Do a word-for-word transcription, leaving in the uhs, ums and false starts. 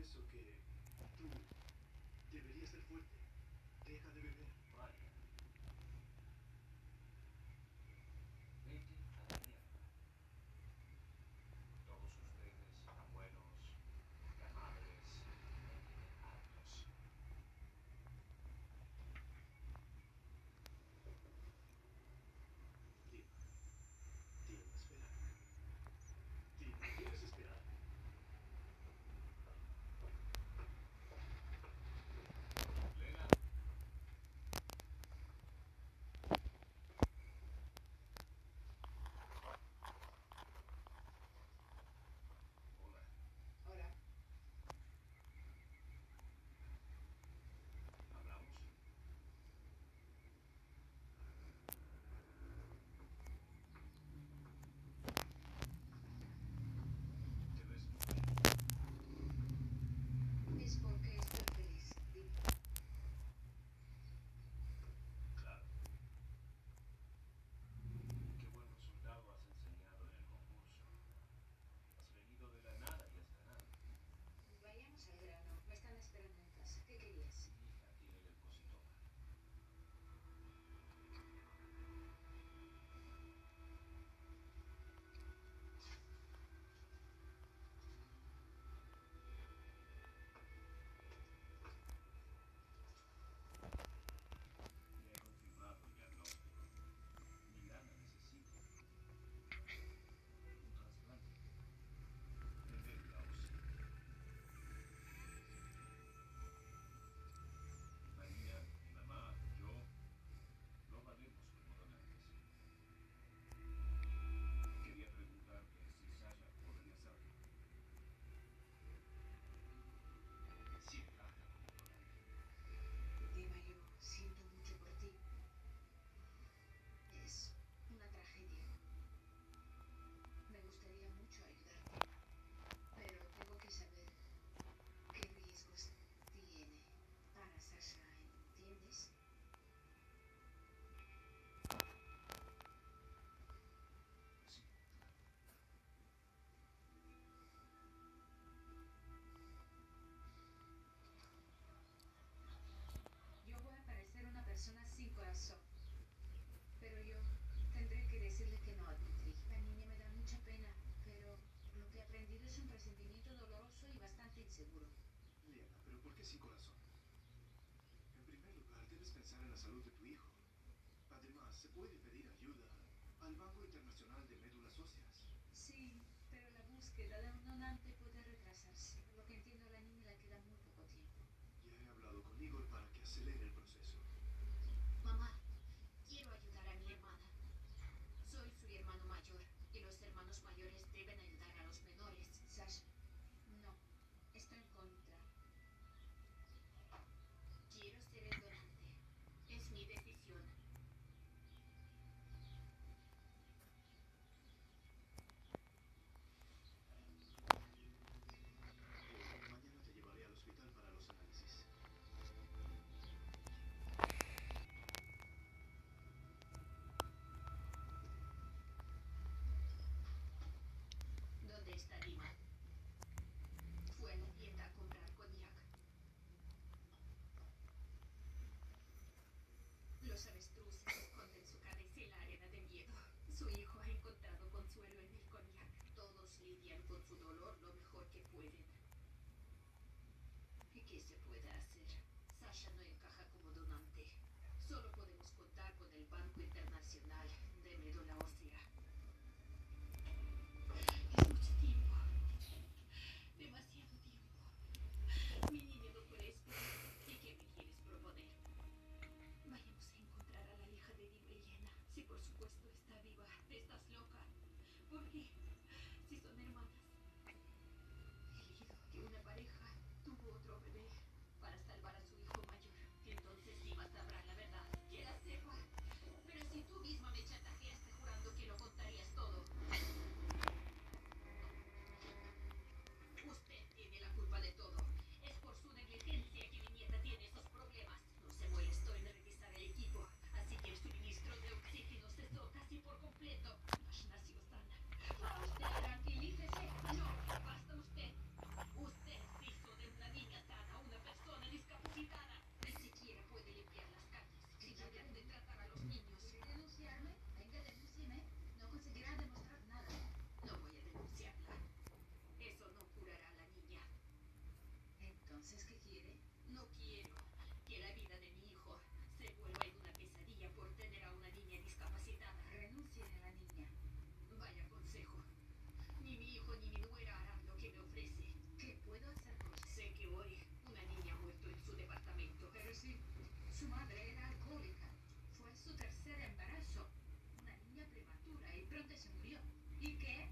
pienso que tú deberías ser fuerte. Deja de beber. Vaya, vete a la mierda. Todos ustedes tan buenos, tan amables, me tienen hartos. Dima, Dima, espera. Dima, debes esperar. Lena, hola. Hola. ¿Hablamos? Te ves muy bien. Es porque estoy feliz. Dime. Claro. Qué buen resultado has enseñado en el concurso. Has venido de la nada y has ganado. Vayamos al grano. Me están esperando en casa. ¿Qué querías? Mi hija tiene leucocitoma. Ya he confirmado el diagnóstico. Mi grana necesita un trasplante de médula ósea. Marina, mi mamá, yo, no valemos como donantes. Quería preguntarte si Sasha podría hacerlo. Si encaja como donante. Dima, yo siento mucho por ti. Es una tragedia. Me gustaría mucho ayudarte. Pero tengo que saber qué riesgos tiene para Sasha, ¿entiendes? Sí, claro. Yo voy a parecer una persona sin corazón. Pero yo tendré que decirle que no a Dimitri. La niña me da mucha pena, pero lo que he aprendido es un presentimiento doloroso y bastante inseguro. Liana, pero ¿por qué sin corazón? En primer lugar, debes pensar en la salud de tu hijo. Además, se puede pedir ayuda al Banco Internacional de Médulas Óseas. Sí, pero la búsqueda de un donante puede retrasarse. Por lo que entiendo, a la niña le queda muy poco tiempo. Ya he hablado con Igor para que acelere el proceso. Mamá, quiero ayudar a mi hermana. Soy su hermano mayor y los hermanos mayores deben ayudar a los menores. Sasha, no, estoy en contra. Quiero ser el donante. Es mi decisión. Eh, mañana te llevaré al hospital para los análisis. ¿Dónde está Dima? Fue a la tienda a comprar coñac. Los avestruces esconden su cabeza en la arena de miedo. Su hijo ha encontrado consuelo en el coñac. Todos lidian con su dolor lo mejor que pueden. ¿Y qué se puede hacer? Sasha no encaja como donante. Solo podemos contar con el Banco Internacional de Médula Ósea. Es mucho tiempo. Demasiado tiempo. Mi niño no puede esperar. ¿Y qué me quieres proponer? Vayamos a encontrar a la hija de Dima y Lena. Si por supuesto está viva. Estás loca. ¿Por qué? Si son hermanas. He leído que una pareja tuvo otro bebé para salvar a su hijo mayor. Y entonces Dima sabrá la verdad. Que la sepa. Pero si tú ¿Y qué?